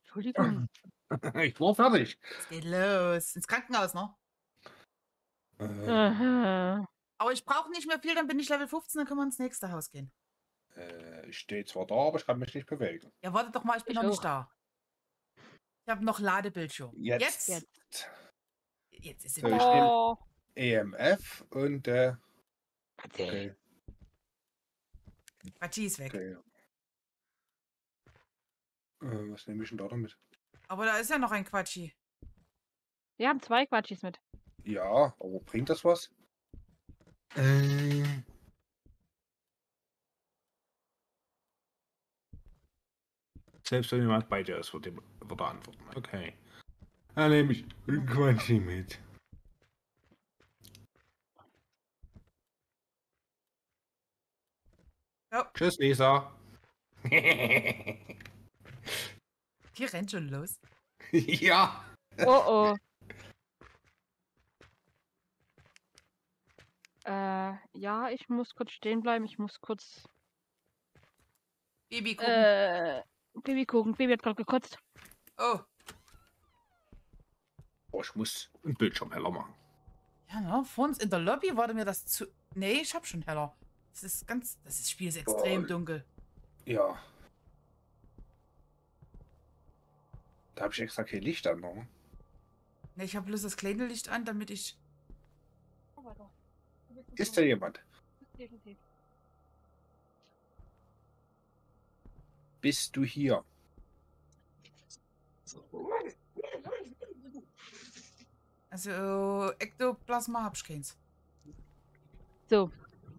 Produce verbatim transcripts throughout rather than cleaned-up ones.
Entschuldigung. Ich war fertig. Es geht los. Ins Krankenhaus, ne? Äh, Aha. Aber ich brauche nicht mehr viel, dann bin ich Level fünfzehn, dann können wir ins nächste Haus gehen. äh, ich stehe zwar da, aber ich kann mich nicht bewegen. Ja, warte doch mal, ich bin Ich noch nicht auch. da. Ich habe noch Ladebildschirm. Jetzt. Jetzt, Jetzt. jetzt ist sie So, da. ich nehme Oh. E M F und äh, okay, Quatschi ist weg. okay. Äh, was nehme ich denn da damit? Aber da ist ja noch ein Quatschi. Wir haben zwei Quatschis mit. Ja, aber bringt das was? Äh, Selbst wenn jemand bei dir ist, wird er wird er antworten. Okay. Dann nehme ich Quatschi mit. Jo, Tschüss, Lisa. die rennt schon los. Ja. Oh oh. Äh, ja, ich muss kurz stehen bleiben. Ich muss kurz. Baby gucken. Äh, Baby gucken. Baby hat gerade gekotzt. Oh. Oh, ich muss einen Bildschirm heller machen. Ja, ne? Vor uns in der Lobby war mir das zu. Nee, ich hab schon heller. Das ist ganz. Das ist- Spiel ist extrem Oh. dunkel. Ja. Da habe ich extra kein Licht an. Ne? Ne, ich habe bloß das kleine Licht an, damit ich. Ist da jemand? Bist du hier? Also, Ektoplasma hab ich keins. So.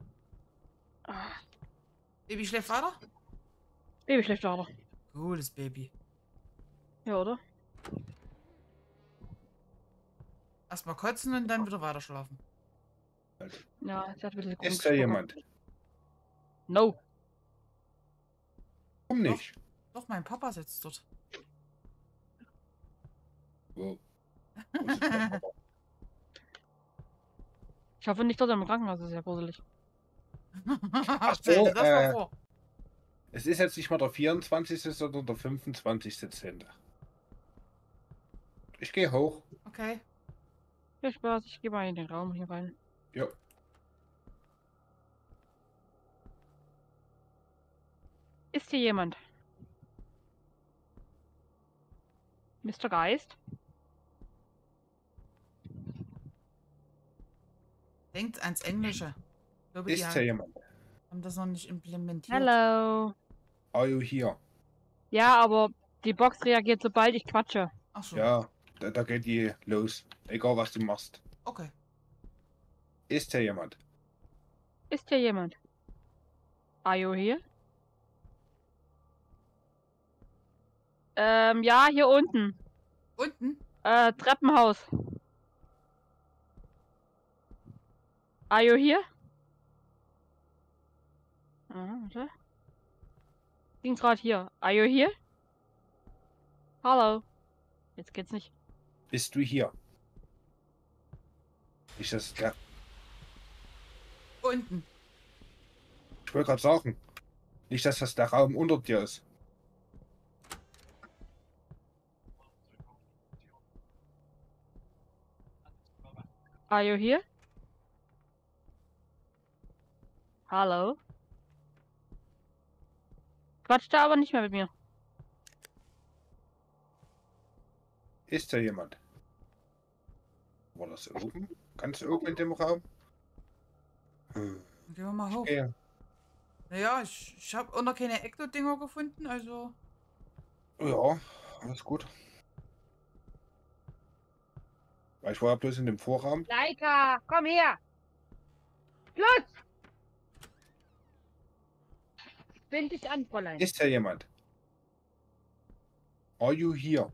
Baby schläft weiter? Baby schläft gerade. Cooles Baby. Ja, oder? Erstmal kotzen und dann wieder weiter schlafen. Ja, sie hat ein bisschen Ist komisch da gesprochen. jemand? No. Warum nicht? Doch, mein Papa sitzt dort. Wo? Wo sitzt dein Papa? Ich hoffe nicht dort im Krankenhaus. Das ist ja gruselig. Stell dir so, das mal äh, vor. Es ist jetzt nicht mal der vierundzwanzigste, sondern der fünfundzwanzigste Zehnte. Ich gehe hoch. Okay. Viel Spaß. Ich gehe mal in den Raum hier rein. Ja. Ist hier jemand? Mister Geist? Denkt ans Englische. Ich glaube, die Ist da haben, jemand? haben das noch nicht implementiert. Hello. Are you here? Ja, aber die Box reagiert, sobald ich quatsche. Ach so. Ja, da, da geht die los. Egal was du machst. Okay. Ist da jemand? Ist hier jemand? Are you here? Ähm, ja, hier unten. Unten? Äh, Treppenhaus. Are you here? Ah, warte. Ging gerade hier. Are you here? Hallo. Jetzt geht's nicht. Bist du hier? Ich das der. Unten. Ich wollte gerade sagen. Nicht, dass das der Raum unter dir ist. Are you here? Hallo. Quatscht da aber nicht mehr mit mir. Ist da jemand? War das oben? Ganz oben in dem Raum? Hm. Dann gehen wir mal hoch. Okay. Naja, ich, ich habe auch noch keine Ekto-Dinger gefunden, also. Ja, alles gut. Weil ich war ja bloß in dem Vorraum. Leica, komm her! Schluss! Bind dich an, Fräulein. Ist da jemand? Are you here?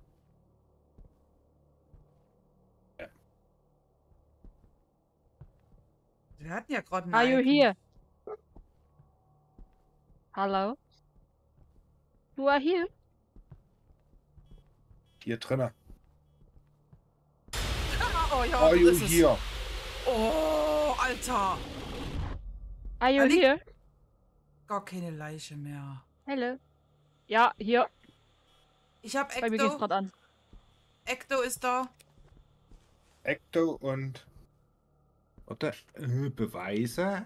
Wir hatten ja gerade einen. Are you Icon. here? Hallo? You are here? Hier drinnen. Ah, oh ja, Are du you bist es. here? Oh, Alter. Are you Da liegt- here? Gar keine Leiche mehr. Hello? Ja, hier. Ich hab Bei mir geht's Ecto. gerade an. Ecto ist da. Ecto und. Oder? Äh, Beweise.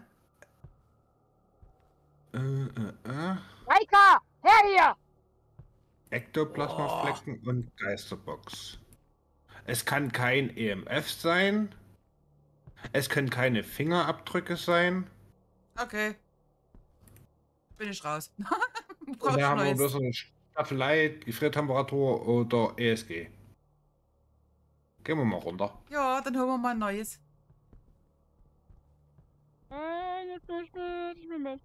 Äh, äh, äh. Reika! Her hier! Ektoplasmaflecken und Geisterbox. Es kann kein E M F sein. Es können keine Fingerabdrücke sein. Okay. Bin ich raus. Und Brauchst dann haben wir Neues. bloß eine Staffelei, Gefriertemperatur oder E S G. Gehen wir mal runter. Ja, dann holen wir mal ein neues. Äh, jetzt bin ich mit, ich bin mit.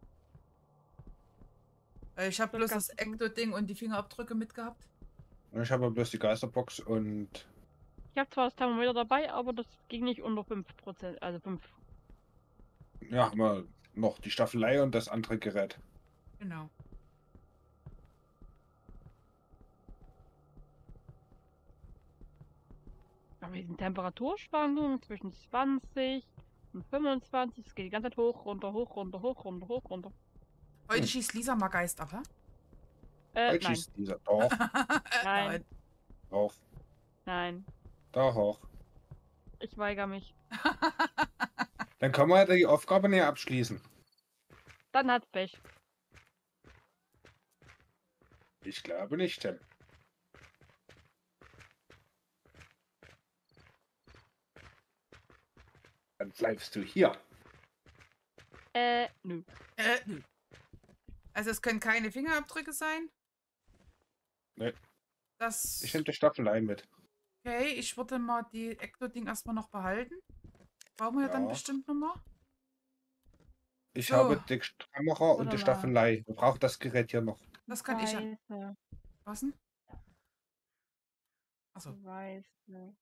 Äh, Ich habe Das bloß das kannst du tun. Ecto-Ding und die Fingerabdrücke mitgehabt. Ich habe bloß die Geisterbox und. Ich habe zwar das Thermometer dabei, aber das ging nicht unter fünf Prozent, also fünf. Ja, haben wir noch die Staffelei und das andere Gerät. Genau. Aber hier sind Temperaturschwankungen zwischen zwanzig und fünfundzwanzig. Es geht die ganze Zeit hoch, runter, hoch, runter, hoch, runter, hoch, runter. Heute Hm. schießt Lisa mal Geist ab, hä? Äh, Heute nein. schießt dieser. Doch, Äh, Nein. doch, Nein. da hoch. Ich weigere mich. Dann können wir ja die Aufgabe näher abschließen. Dann hat's Pech. Ich glaube nicht, Tim. Dann bleibst du hier. Äh, nö. Äh, nö. Also es können keine Fingerabdrücke sein. Nee. Das. Ich nehme die Staffelei mit. Okay, ich würde mal die Ecto-Ding erstmal noch behalten. Brauchen wir ja dann Ja. bestimmt nochmal. Ich So. habe die Kamera und Warte die mal. Staffelei. Wir brauchen das Gerät hier noch. Das kann ich ja. Weiße, Was denn? Achso. weiße.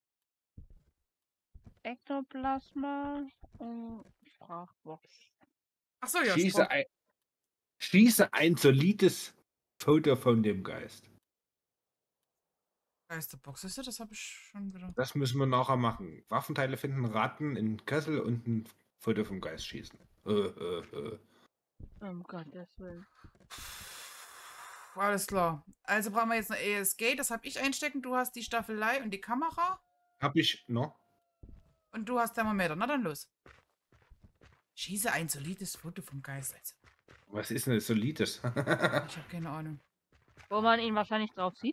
Ektoplasma und Sprachbox. Achso, ja, Schieße Sprach. ein, schieße ein solides Foto von dem Geist. Geisterbox. Siehst du, das habe ich schon wieder. Das müssen wir nachher machen. Waffenteile finden, Ratten in Kessel und ein Foto vom Geist schießen. Äh, äh, äh. Um Gottes Willen. Alles klar. Also brauchen wir jetzt eine E S G. Das habe ich einstecken. Du hast die Staffelei und die Kamera. Hab ich noch? Und du hast Thermometer. Na dann los. Schieße ein solides Foto vom Geist. Also, Was ist denn das solides? ich habe keine Ahnung. Wo man ihn wahrscheinlich drauf sieht.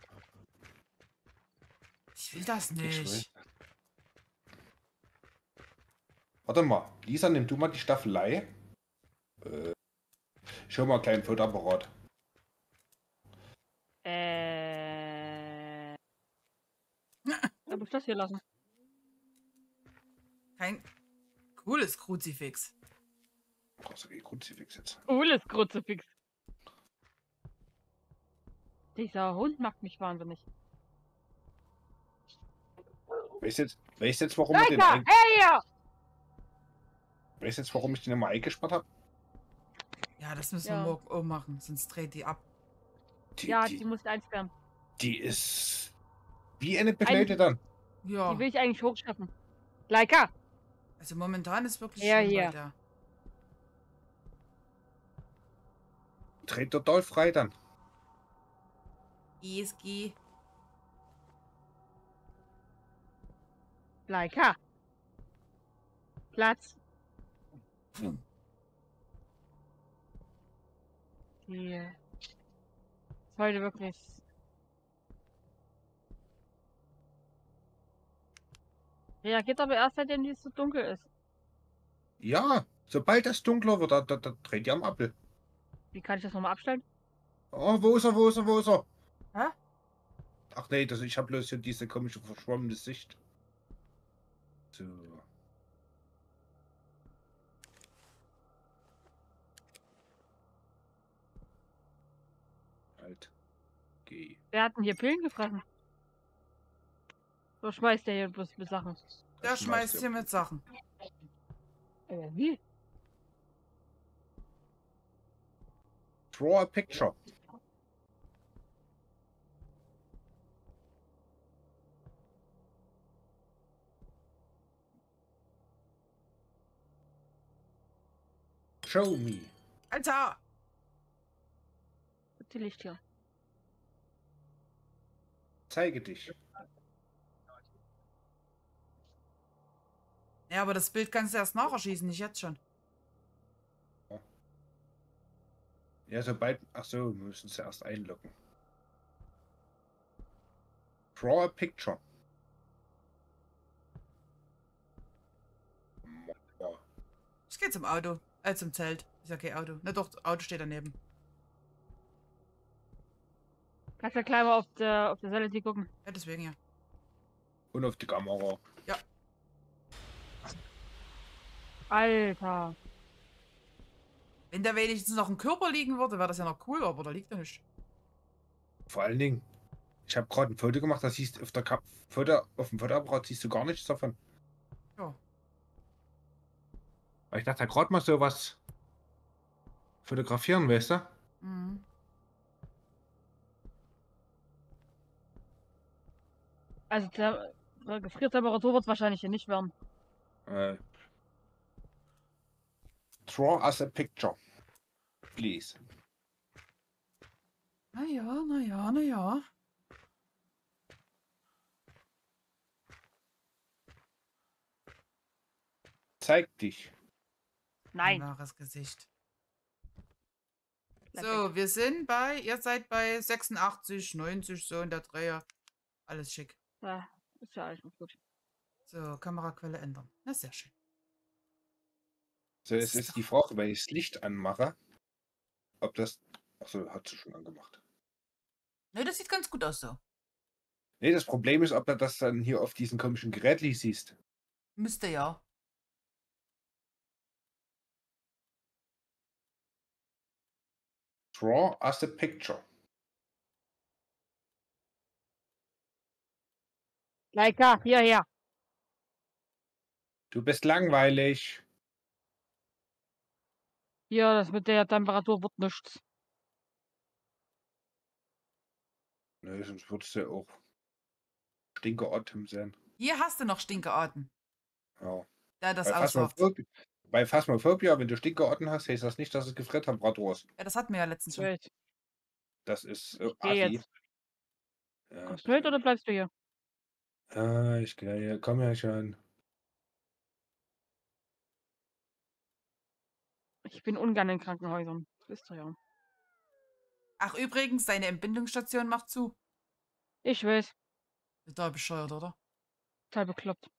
Ich will das Ich will. nicht. Warte mal, Lisa, nimm du mal die Staffelei. Äh, schau mal einen kleinen Fotoapparat. Äh. Da muss ich das hier lassen. Kein cooles Kruzifix. Brauchst du die Kruzifix jetzt? Cooles Kruzifix. Dieser Hund macht mich wahnsinnig. Weißt jetzt, weißt jetzt, warum ich den Lecker! ein, Hey! weißt jetzt, warum ich den immer eingesperrt habe? Ja, das müssen Ja. wir morgen auch machen, sonst dreht die ab. Die, Ja, die, die muss ich einsperren. die ist wie eine Begleite dann. Ja, Die will ich eigentlich hochschaffen. Leica! also momentan ist wirklich Ja, schlimm hier. bei der. Dreht total frei dann. E S G. Leica! Platz. Hm. Die ist heute wirklich. Reagiert aber erst, seitdem es so dunkel ist. Ja, sobald das dunkler wird, da, da, da dreht die am Apfel. Wie kann ich das nochmal abstellen? Oh, wo ist er, wo ist er, wo ist er? Hä? Ach nee, das, ich habe bloß hier diese komische verschwommene Sicht. So. Halt. Geh. Wir hatten hier Pillen gefressen. So schmeißt der hier bloß mit Sachen. Der Das schmeißt er. hier mit Sachen. Äh, wie? Draw a picture. Show me. Alter! Die Licht hier. Zeige dich. Ja, aber das Bild kannst du erst nachher schießen, nicht jetzt schon. Ja, sobald. Ach so, wir müssen es erst einloggen. Draw a picture. Ja. Ich gehe zum Auto. Äh, zum Zelt. Ist ja kein Auto. Na doch, Auto steht daneben. Kannst ja gleich mal auf der, auf der Seite gucken. Ja, deswegen ja. Und auf die Kamera. Ja. Alter. Wenn da wenigstens noch ein Körper liegen würde, wäre das ja noch cool, aber da liegt ja nicht. Vor allen Dingen, ich habe gerade ein Foto gemacht, da siehst du auf der Kap Foto, auf dem Fotoapparat siehst du gar nichts davon. Ja. Weil ich dachte gerade mal sowas fotografieren, weißt du? Mhm. Also der, der Gefriertemperatur wird es wahrscheinlich hier nicht werden. Äh, draw us a picture, please. Naja, naja, naja. Zeig dich. Nein. Ein wahres Gesicht. Bleib So, wir sind bei, ihr seid bei sechsundachtzig, neunzig, so in der Dreher. Alles schick. Ja, ist ja alles noch gut. So, Kameraquelle ändern. Na, sehr schön. So, es ist die Frage, wenn ich das Licht anmache, ob das. Achso, hat sie schon angemacht. Ne, das sieht ganz gut aus so. Nee, das Problem ist, ob du das dann hier auf diesen komischen Gerät siehst. Müsste ja. Draw us a picture. Leica, hierher. Du bist langweilig. Hier, das mit der Temperatur wird nichts. Nö, sonst würdest du ja auch Stinker-Atem sein. Hier hast du noch Stinkearten. Ja. Da das Bei auswirft. Phasmophobia, bei Phasmophobia, wenn du Stinker-Atem hast, heißt das nicht, dass es Gefriertemperatur ist. Ja, das hatten wir ja letztens schon. Wait. Das ist äh, Ich gehe Assi. jetzt. Ja, Kommst du mit oder bleibst du hier? ja, ich gehe, komm ja schon. Ich bin ungern in Krankenhäusern. Das wisst ihr ja. Ach, übrigens, deine Entbindungsstation macht zu. Ich weiß. Total bescheuert, oder? Total bekloppt.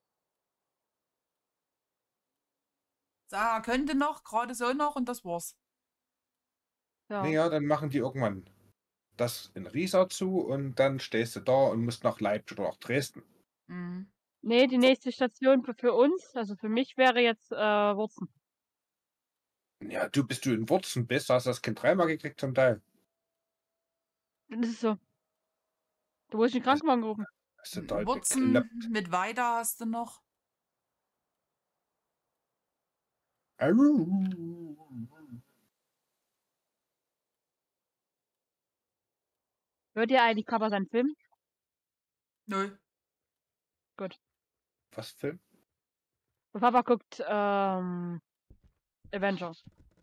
Sarah könnte noch, gerade so noch und das war's. Ja. Naja, dann machen die irgendwann das in Riesa zu und dann stehst du da und musst nach Leipzig oder nach Dresden. Mhm. Nee, die nächste Station für, für uns, also für mich, wäre jetzt äh, Wurzen. Ja, du bist du in Wurzen bist, hast das Kind dreimal gekriegt zum Teil. Das ist so. Du wurdest den Krankenwagen gerufen. Das ist total Wurzen bekloppt. mit Weida hast du noch. Hört ihr eigentlich Papa seinen Film? Nö. Was Film? Und Papa guckt ähm, Avenger.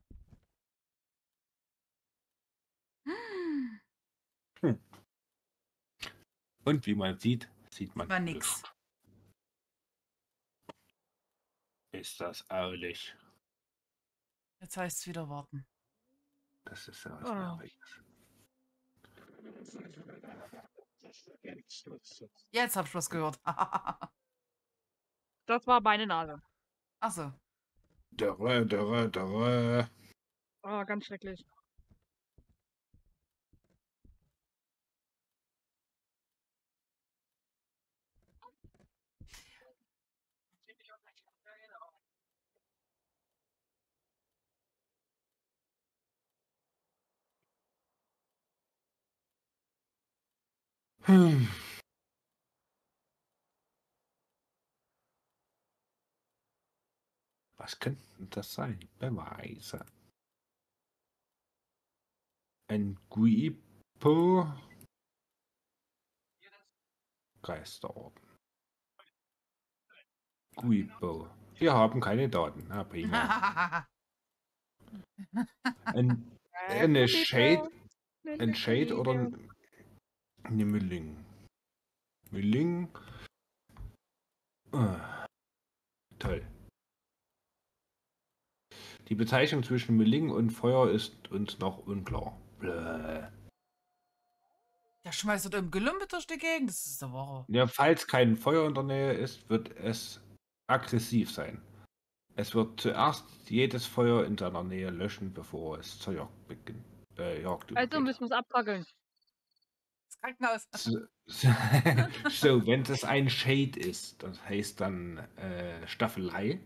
Hm. Und wie man sieht, sieht man War nix. Ist das ehrlich? Jetzt heißt es wieder warten. Das ist ja was Oh. Nerviges. Jetzt hab ich was gehört. Das war meine Nase. Achso. Dörre, dörre, dörre. Oh, ganz schrecklich. Hm. Was könnten das sein? Beweise. Ein Guipo. Geisterorden. Guipo. Wir haben keine Daten. Na prima. Ein, eine Shade, ein Shade oder ein Nimmeling. Mülling. Ah, toll. Die Bezeichnung zwischen Mülling und Feuer ist uns noch unklar. Bläh. Der schmeißt dort im Gelümpe durch die Gegend. Das ist der Woche. Ja, falls kein Feuer in der Nähe ist, wird es aggressiv sein. Es wird zuerst jedes Feuer in seiner Nähe löschen, bevor es zur Jagd beginnt. Äh, Jagd Also übergeht. müssen wir es abfackeln. Das Krankenhaus. So, so, wenn es ein Shade ist, das heißt dann äh, Staffelei.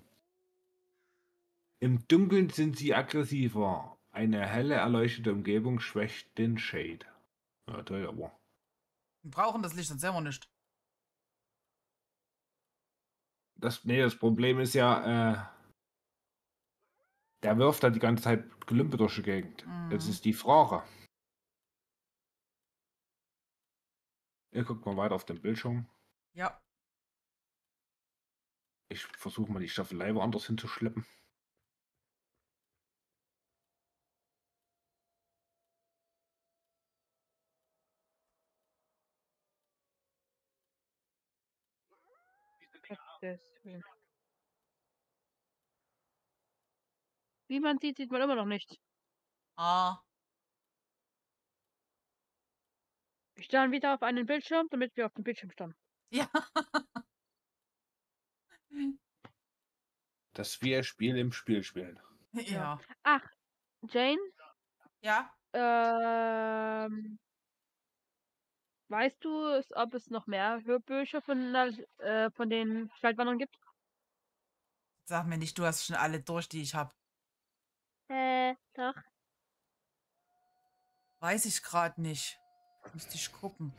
Im Dunkeln sind sie aggressiver. Eine helle erleuchtete Umgebung schwächt den Shade. Ja, toll, aber. Wir brauchen das Licht, sonst sehen wir nicht. Das, nee, das Problem ist ja, äh, der wirft da die ganze Zeit Gelümpe durch die Gegend. Mhm. Jetzt ist die Frage. Ihr guckt mal weiter auf den Bildschirm. Ja. Ich versuche mal die Staffelei woanders hinzuschleppen. Gottes Willen. Wie man sieht, sieht man immer noch nicht. Ah. Wir starren wieder auf einen Bildschirm, damit wir auf dem Bildschirm starren. Ja. Dass wir Spiel im Spiel spielen. Ja. Ach, Jane, Ja. ähm, weißt du, es- ob es noch mehr Hörbücher von, der- äh, von den Schwaldwandern gibt? Sag mir nicht, du hast schon alle durch, die ich habe. Äh, doch. Weiß ich gerade nicht. Müsste ich gucken.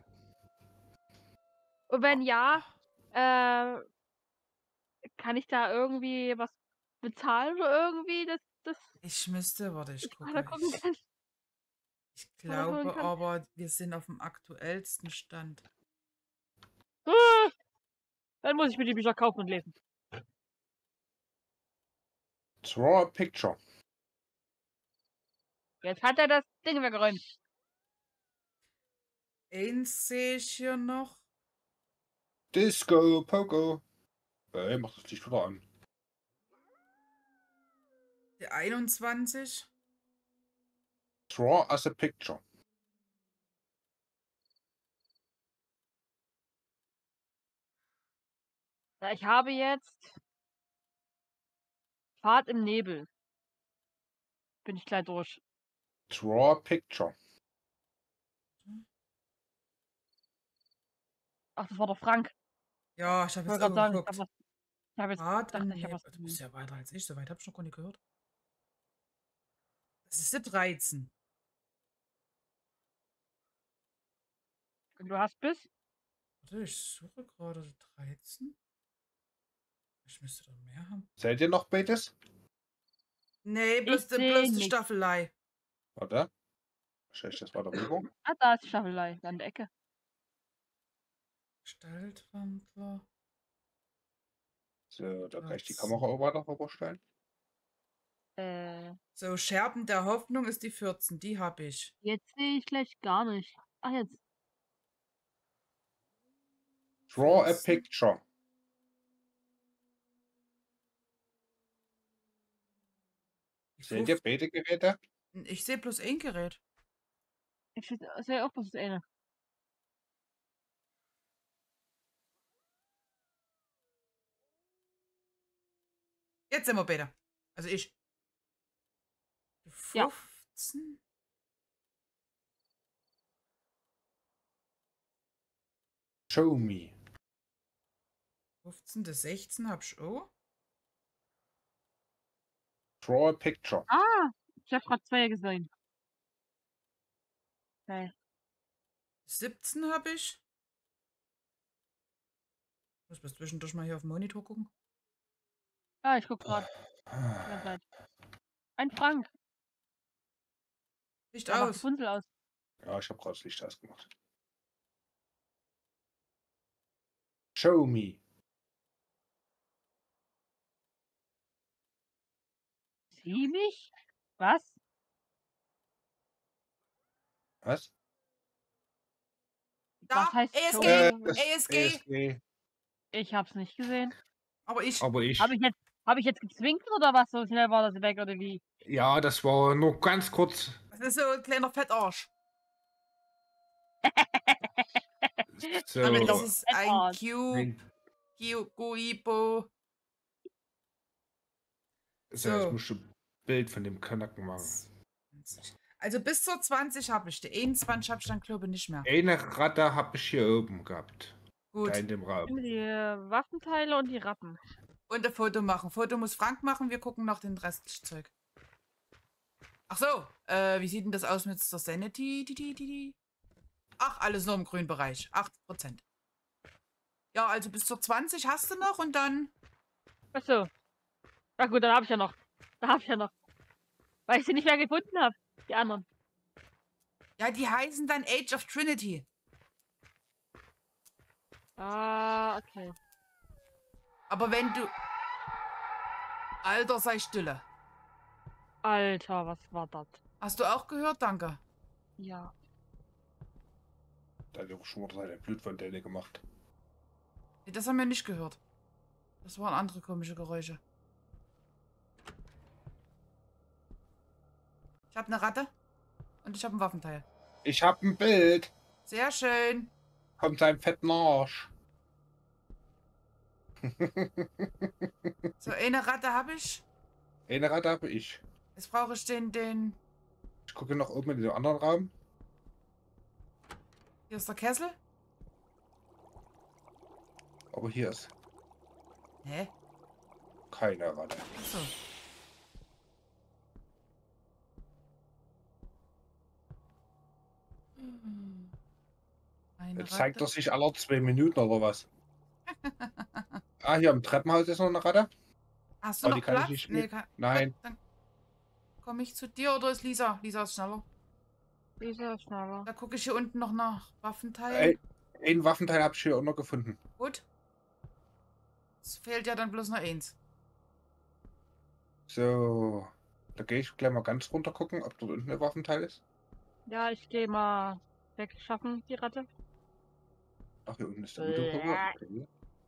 Und wenn ja, äh, kann ich da irgendwie was bezahlen oder irgendwie, dass das Ich müsste, warte, ich ich gucke. mal da gucken Ich, kann? ich Mal holen glaube kann? aber, wir sind auf dem aktuellsten Stand. Ah, dann muss ich mir die Bücher kaufen und lesen. Draw a picture. Jetzt hat er das Ding weggeräumt. Eins sehe ich hier noch. Disco Pogo. Äh, mach das Licht wieder an. Der einundzwanzig. Draw as a picture. Ja, ich habe jetzt Fahrt im Nebel. Bin ich gleich durch. Draw a picture. Ach, das war doch Frank. Ja, ich habe Ich jetzt wollte auch gerade sagen, ich geguckt. habe was. Ich habe jetzt Fahrt gedacht, im ich habe Nebel. was. Du bist ja weiter als ich, soweit habe ich noch gar nicht gehört. Das ist der dreizehn. Und du hast bis? Warte, ich suche gerade dreizehn. Ich müsste doch mehr haben. Seid ihr noch beides? Nee, bloß, Ich die- seh bloß die nix. Staffelei. Warte. Stell ich das weiter rüber? Ah, da ist die Staffelei an der Ecke. Gestaltwandler. So, da kann ich die Das- Kamera auch weiter rüberstellen. Äh, So, Scherben der Hoffnung ist die vierzehn. Die habe ich. jetzt sehe ich gleich gar nicht. Ach, jetzt. Draw a vierzehn. picture. Die Seht ihr fünf- beide Geräte? Ich sehe bloß ein Gerät. Ich sehe auch bloß das eine. Jetzt sind wir beide. Also ich. Die Ja. fünfzehn. Show me. fünfzehn, das sechzehn habe ich auch. Draw a picture. Ah, ich habe gerade zwei gesehen. Okay. siebzehn habe ich. Muss bis zwischendurch mal hier auf den Monitor gucken. Ah, ich guck gerade. Ein Frank. Licht Der macht aus. Rapunzel aus. Ja, ich habe gerade das Licht ausgemacht. Show me. Sieh mich? Was? Was? Da, Was heißt A S G, Äh, schon? das A S G. A S G. Ich hab's nicht gesehen. Aber ich. Aber ich. Habe ich jetzt, habe ich jetzt gezwinkt oder was? So schnell war das weg oder wie? Ja, das war nur ganz kurz. Das ist so ein kleiner Fettarsch. So. Und das So. ist ein Q, Ein- Q, Guibo. So, jetzt So. musst du ein Bild von dem Kanacken machen. Also bis zur zwanzig habe ich. Die einundzwanzig habe ich dann glaube ich nicht mehr. Eine Ratte habe ich hier oben gehabt. Gut. Da in dem Raum. Die Waffenteile und die Ratten. Und ein Foto machen. Foto muss Frank machen. Wir gucken nach dem restlichen Zeug. Ach so. Äh, wie sieht denn das aus mit der Sanity? Die, die, die, die? Ach, alles nur im grünen Bereich. acht Prozent. Ja, also bis zur zwanzig hast du noch und dann... Achso. Na gut, dann habe ich ja noch. Da habe ich ja noch. Weil ich sie nicht mehr gefunden habe. Die anderen. Ja, die heißen dann Age of Trinity. Ah, okay. Aber wenn du... Alter, sei stille. Alter, was war das? Hast du auch gehört? Danke. Ja. Da hat er auch schon mal seine Blutfontäne gemacht. Nee, das haben wir nicht gehört. Das waren andere komische Geräusche. Ich habe eine Ratte und ich habe ein Waffenteil. Ich habe ein Bild Sehr schön. von seinem fetten Arsch. So, eine Ratte habe ich. Eine Ratte habe ich. Jetzt brauche ich den, den... Ich gucke noch oben in den anderen Raum. Hier ist der Kessel. Aber hier ist Hä? keine Ratte. Achso. Eine Jetzt zeigt er Ratte. sich alle zwei Minuten oder was? Ah, hier im Treppenhaus ist noch eine Ratte. Hast du Oh, noch die kann ich Platz? nicht Nee, mit- kann... Nein. Gut, dann komme ich zu dir oder ist Lisa? Lisa ist schneller. Dieser ist schneller. Da gucke ich hier unten noch nach Waffenteilen. Ey, ein Waffenteil habe ich hier auch noch gefunden. Gut. Es fehlt ja dann bloß noch eins. So. Da gehe ich gleich mal ganz runter gucken, ob dort unten ein Waffenteil ist. Ja, ich gehe mal wegschaffen, die Ratte. Ach, hier unten ist der Videoprogramm. Okay.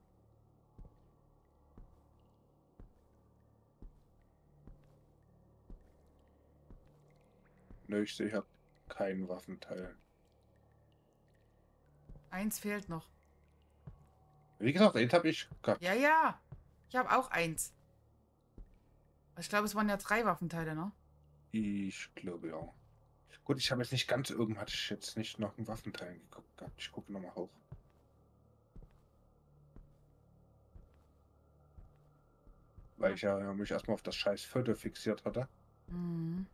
Nö, ich sehe, ich habe kein Waffenteil. Eins fehlt noch. Wie gesagt, eins habe ich gehabt. Ja, ja. Ich habe auch eins. Ich glaube, es waren ja drei Waffenteile, ne? Ich glaube ja. Gut, ich habe jetzt nicht ganz oben, hatte ich jetzt nicht noch ein Waffenteil geguckt gehabt. Ich gucke nochmal hoch. Weil ich ja mich erstmal auf das scheiß Foto fixiert hatte. Mhm.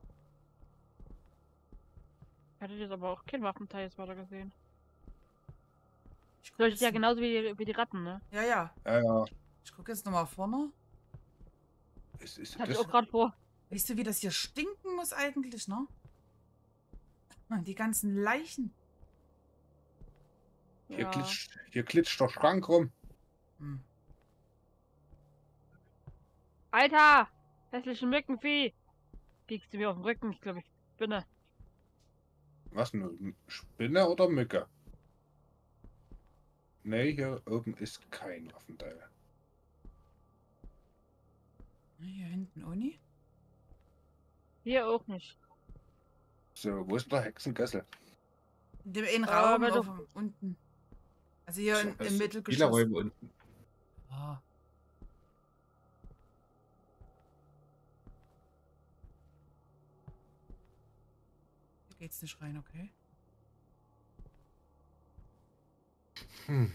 Ich hatte jetzt aber auch kein Waffenteil jetzt weiter gesehen. Ich guck Das ist jetzt ja n- genauso wie die, wie die Ratten, ne? Ja, ja. Ja, ja. Ich gucke jetzt nochmal vorne. Ist, ist Das hatte das, ich auch gerade vor. Weißt du, wie das hier stinken muss eigentlich, ne? Die ganzen Leichen. hier, Ja. glitscht, hier glitscht der Schrank rum. Hm. Alter! Hässliche Mückenvieh! Biegst du mir auf den Rücken? Ich glaube, ich spinne. Was nun? Spinne oder Mücke? Ne, hier oben ist kein Waffenteil. Hier hinten Uni. Hier auch nicht. So, wo ist der Hexenkessel? In dem einen Äh, Raum wenn du- auf, dem- unten. Also hier in, So, das im sind Mittelgeschoss. viele Räume unten. Ah. Hier geht's nicht rein, okay? Hm.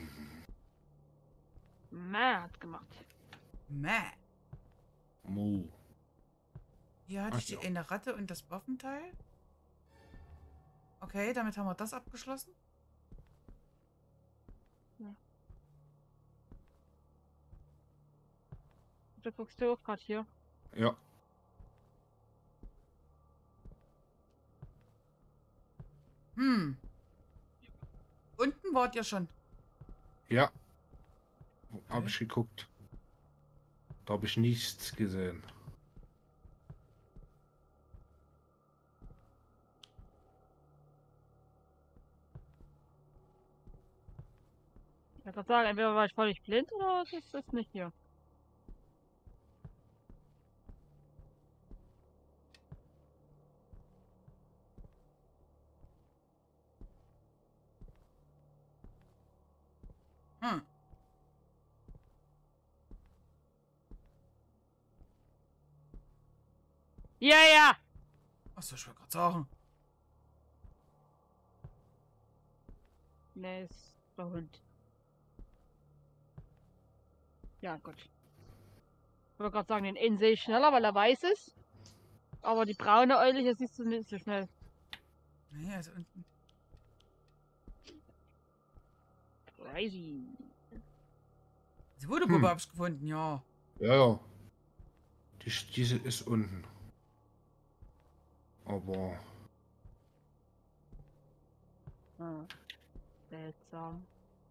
Mäh hat gemacht. Mäh. Mu. Hier hatte Ach ich die ja. eine Ratte und das Waffenteil. Okay, damit haben wir das abgeschlossen. Du guckst du auch gerade hier. Ja. Hm. Unten wart ihr schon. Ja. Habe ich geguckt. Da habe ich nichts gesehen. Ich kann gerade sagen, entweder war ich völlig blind oder es ist es nicht hier. Hm. Ja, ja! Achso, ich wollte gerade sagen. Ne, ist der Hund. Ja, gut. Ich wollte gerade sagen, den einen sehe ich schneller, weil er weiß ist. Aber die braune Euliche siehst du nicht so schnell. Nee, also unten. Crazy. Die Voodoo-Puppe Hm. habe ich gefunden, ja. Ja, ja. Die, diese ist unten. Aber Ah, seltsam.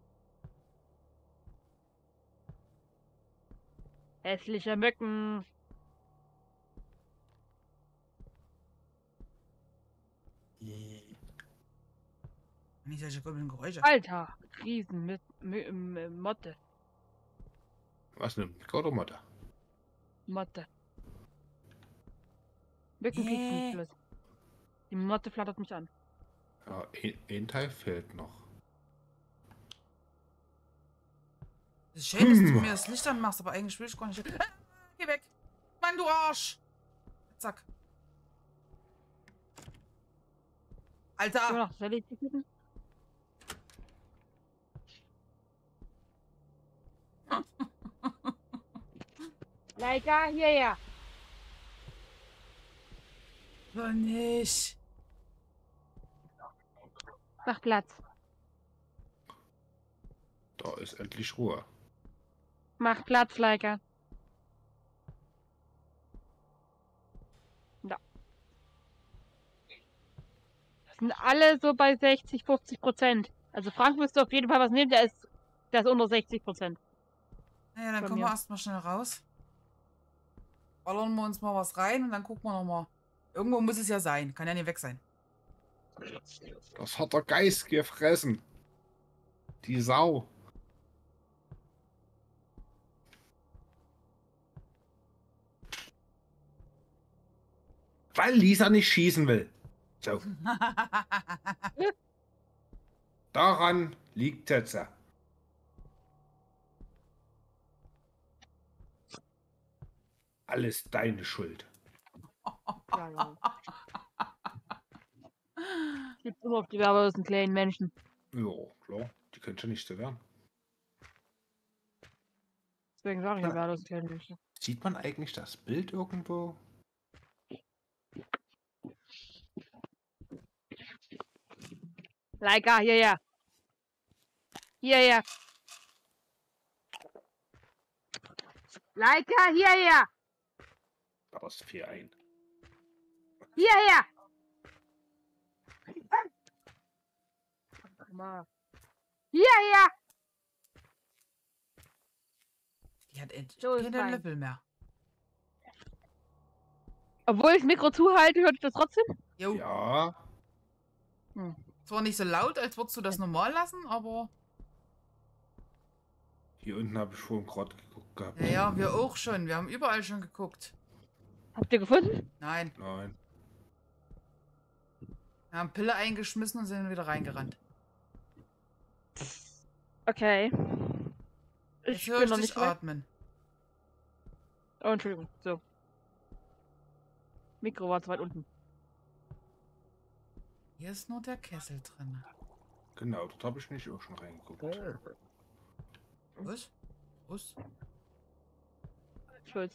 Hässliche Mücken. Nicht solche komischen Geräusche. Alter, Riesen mit Mü- Mü- Motte. was ne? Oder Mutter? Motte. Mücken kriegst du nicht Nee. bloß. Die Motte flattert mich an. Ja, ein, ein Teil fehlt noch. Es ist schön, dass du Hm. mir das Licht anmachst, aber eigentlich will ich gar nicht. Ah, geh weg! Mann, du Arsch! Zack. Immer Alter! noch Sally zu gucken? Leica, hierher. Doch nicht. Mach Platz. Da ist endlich Ruhe. Mach Platz, Leica. Da. Das sind alle so bei sechzig, fünfzig Prozent. Also Frank müsste auf jeden Fall was nehmen, der ist, der ist unter sechzig Prozent. Naja, dann Von kommen mir. wir erstmal schnell raus. Ballern wir uns mal was rein und dann gucken wir nochmal. Irgendwo muss es ja sein. Kann ja nicht weg sein. Das hat der Geist gefressen. Die Sau. Weil Lisa nicht schießen will. So. Daran liegt es. Alles deine Schuld. Ja, ja. Gibt immer auf die werbelosen kleinen Menschen. Ja, klar. Die können schon nicht so werden. Deswegen sage ich ja Ja. werbelosen kleinen Menschen. Sieht man eigentlich das Bild irgendwo? Leica, hierher. Hierher. Leica, hierher. Da ist viel ein. Hierher. Guck mal. Hierher. Die hat endlich So ist keine fein. Löffel mehr. Obwohl ich das Mikro zuhalte, hört ich das trotzdem? Jo. Ja, Hm. Zwar nicht so laut, als würdest du das normal lassen, aber. hier unten habe ich vorhin gerade geguckt gehabt. Ja, ja, wir auch schon. Wir haben überall schon geguckt. Habt ihr gefunden? Nein. Nein. Wir haben Pille eingeschmissen und sind wieder reingerannt. Okay. Jetzt Ich höre bin ich noch dich nicht weg. atmen. Oh, Entschuldigung. So. Mikro war zu weit unten. Hier ist nur der Kessel drin. Genau, dort habe ich nicht auch schon reingeguckt. Was? Was? Schulz.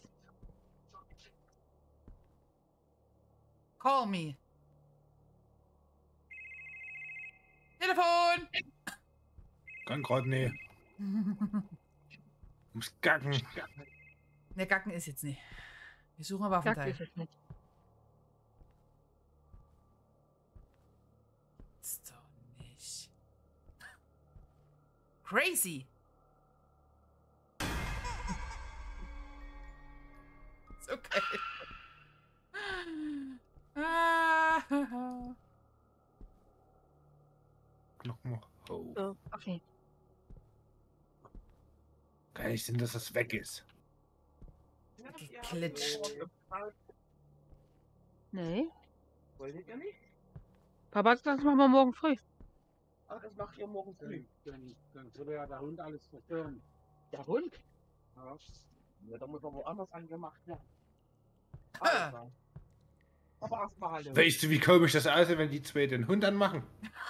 Call me. Telefon! Kann gerade nicht. Muss gacken. Ne, Gacken ist jetzt nicht. Wir suchen ein Gack Waffenteil. ist es nicht. Ist doch nicht. Crazy! Ist okay. Ah, Nochmal. Oh. So, okay. Kann nicht sehen, dass das weg ist. Geklitscht. Nee. Wolltet ihr nicht? Papa hat gesagt, das machen wir morgen früh. Ach, das macht ihr morgen früh. Dann, dann würde ja der Hund alles zerstören. Der Hund? Ja. Ja, da muss er woanders angemacht werden. Ah. Also. Aber erstmal hallo. Weißt du, wie komisch das aussieht, wenn die zwei den Hund anmachen?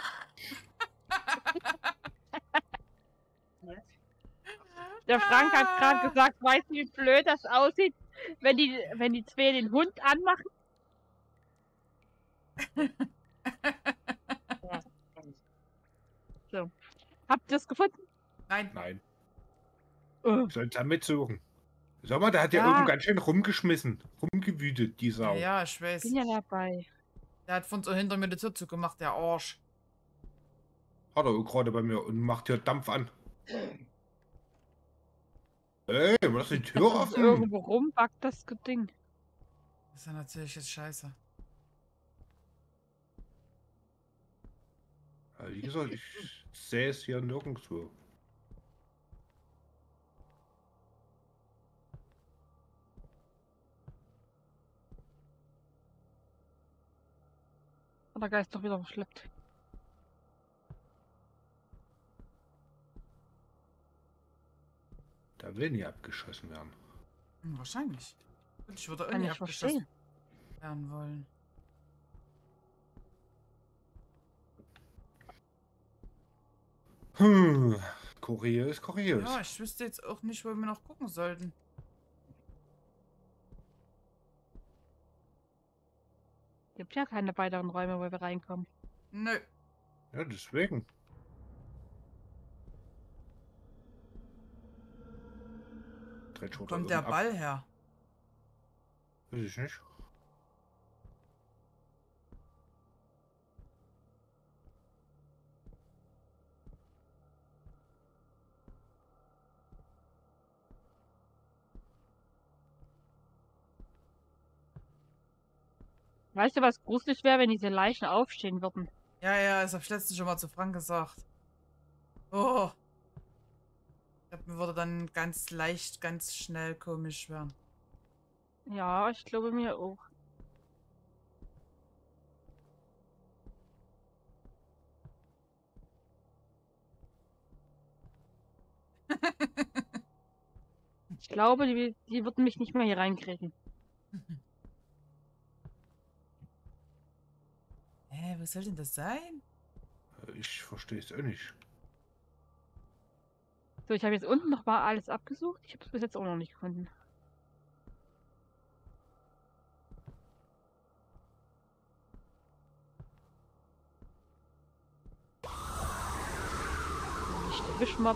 Der Frank hat gerade gesagt, weißt du, wie blöd das aussieht, wenn die, wenn die zwei den Hund anmachen? Ja. So. Habt ihr das gefunden? Nein. Nein. Oh. Sollt ihr mitsuchen. Sag mal, der hat ja, Ja. irgendwo ganz schön rumgeschmissen. Rumgewütet, die Sau. Ja, ja, ich weiß. Bin ja dabei. Der hat von so hinter mir die Tür zugemacht, der Arsch. Hat er auch gerade bei mir und macht hier Dampf an. Ey, lass die Tür Das ist offen. irgendwo rumbackt das Ding. Das ist ja natürlich jetzt scheiße. Ja, wie gesagt, ich sehe es hier nirgendwo. Hat der Geist doch wieder verschleppt. Da will nie abgeschossen werden. Hm, wahrscheinlich. Und ich würde Kann irgendwie ich abgeschossen verstehen. werden wollen. Hm, kurios, kurios. Ja, ich wüsste jetzt auch nicht, wo wir noch gucken sollten. Gibt ja keine weiteren Räume, wo wir reinkommen. Nö. Ja, deswegen. Dreht Wo schon kommt da der oben ab. Ball her? Weiß ich nicht. Weißt du, was gruselig wäre, wenn diese Leichen aufstehen würden? Ja, ja, das hab ich letztens schon mal zu Frank gesagt. Oh. Ich glaube, mir würde dann ganz leicht, ganz schnell komisch werden. Ja, ich glaube mir auch. Ich glaube, die, die würden mich nicht mehr hier reinkriegen. Hä, was soll denn das sein? Ich verstehe es auch nicht. So, ich habe jetzt unten noch mal alles abgesucht. Ich habe es bis jetzt auch noch nicht gefunden. Nicht der Wischmopp.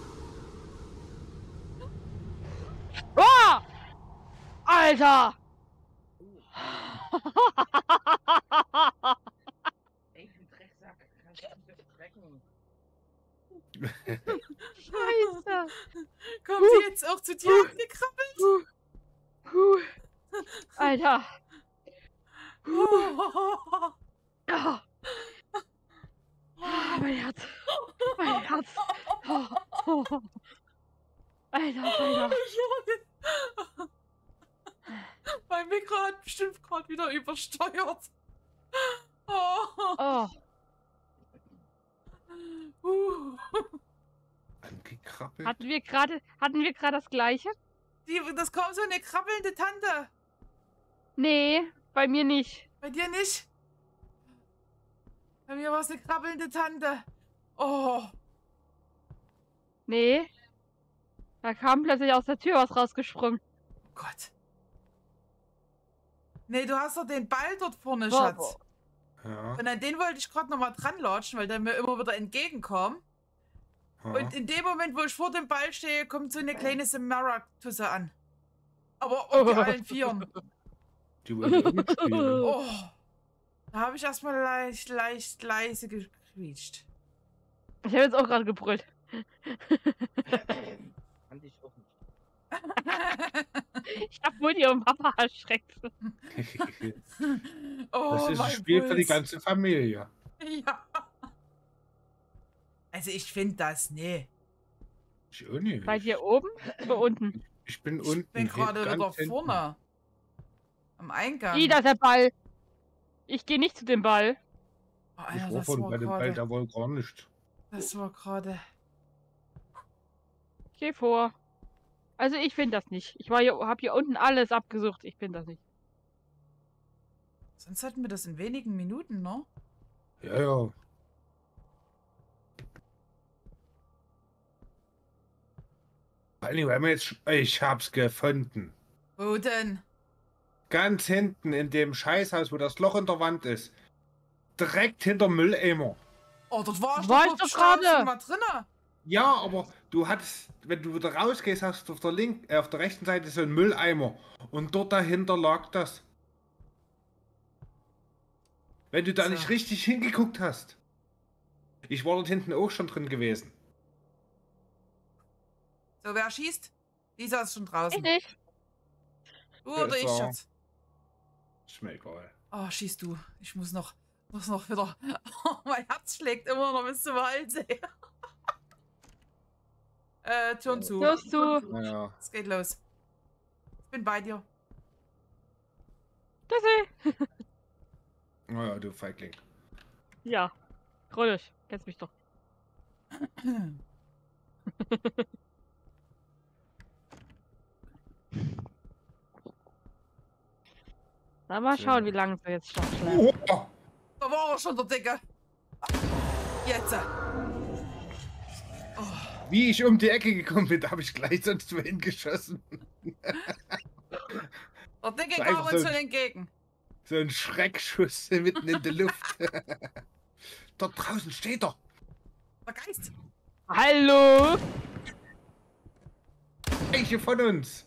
Oh! Alter! Ey, du Drecksack. Kannst du nicht strecken. Scheiße! Kommt sie jetzt auch zu dir angekrabbelt? Puh. Puh. Alter! Oh. Ah. Ah, mein Herz! Mein Herz! Oh, oh. Alter, Alter! Mein Mikro hat bestimmt gerade wieder übersteuert. Oh. Oh, Uh. Angekrabbelt? hatten wir gerade hatten wir gerade das gleiche? Die, das kommt so eine krabbelnde Tante. Nee, bei mir nicht. Bei dir nicht? Bei mir war es eine krabbelnde Tante. Oh. Nee. Da kam plötzlich aus der Tür was rausgesprungen. Oh Gott. Nee, du hast doch den Ball dort vorne, Boah, Schatz. boah. Ja. Und an den wollte ich gerade nochmal dran latschen, weil der mir immer wieder entgegenkommt. ja. Und in dem Moment, wo ich vor dem Ball stehe, kommt so eine kleine Samara-Tusse an. Aber auf die allen Vieren. Die wollen mitspielen. Oh. Da habe ich erstmal leicht, leicht, leise gequietscht. Ich habe jetzt auch gerade gebrüllt. Fand ich auch nicht. Ich habe Mutti und Papa erschreckt. Oh, Das ist ein mein Spiel für die Puls. ganze Familie. Ja. Also ich finde das, nee. Ich auch nicht. Seid ihr oben oder unten? Ich bin Ich unten. bin gerade ganz wieder hinten. vorne. Am Eingang. I, da ist der Ball. Ich gehe nicht zu dem Ball. Oh, Ich Alter, war das von war bei dem Ball gerade. da wohl gar nicht. Das war gerade. Ich gehe vor. Also ich finde das nicht. Ich war hier, hab hier unten alles abgesucht. Ich finde das nicht. Sonst hatten wir das in wenigen Minuten, ne? Ja, ja. Vor allem, weil wir jetzt. Ich hab's gefunden. Wo denn? Ganz hinten in dem Scheißhaus, wo das Loch in der Wand ist. Direkt hinter dem Mülleimer. Oh, dort war ich War doch ich doch gerade gerade. mal drinne. Ja, aber du hattest, wenn du wieder rausgehst, hast du auf der linken, äh, auf der rechten Seite so einen Mülleimer. Und dort dahinter lag das. Wenn du da So. nicht richtig hingeguckt hast. Ich war dort hinten auch schon drin gewesen. So, wer schießt? Lisa ist schon Ich draußen. nicht. Du Ja, oder ist ich, wahr. Schatz? Ist mir egal. Oh, schießt du. Ich muss noch, muss noch wieder. Oh, mein Herz schlägt immer noch bis zum Hals. ey. äh, Türen zu. Los zu. Naja. Es geht los. Ich bin bei dir. Das ist. Naja, du Feigling. Ja. Krollig. Kennst mich doch. Na, mal schauen, wie lange wir jetzt schon schlafen. Oh, Da war er schon, der Dicke. Jetzt. Oh, wie ich um die Ecke gekommen bin, da habe ich gleich sonst wohin geschossen. der Dicke So kam einfach uns so- schon entgegen. So ein Schreckschuss mitten in der Luft. Dort draußen steht er. Der Geist. Hallo? Welche von uns?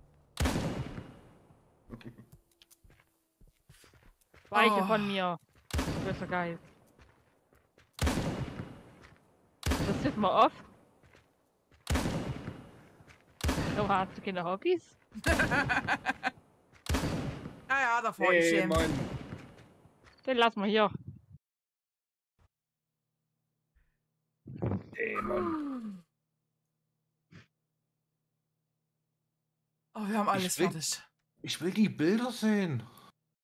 Weiche Oh. von mir. Böser Geist. Das ist mal off. So, hast du keine Hobbys? Ja, ja, da fahr ich Hey, hin. Mann. Den lassen wir hier. Hey, Mann. Oh, wir haben alles Ich will- fertig. Ich will die Bilder sehen.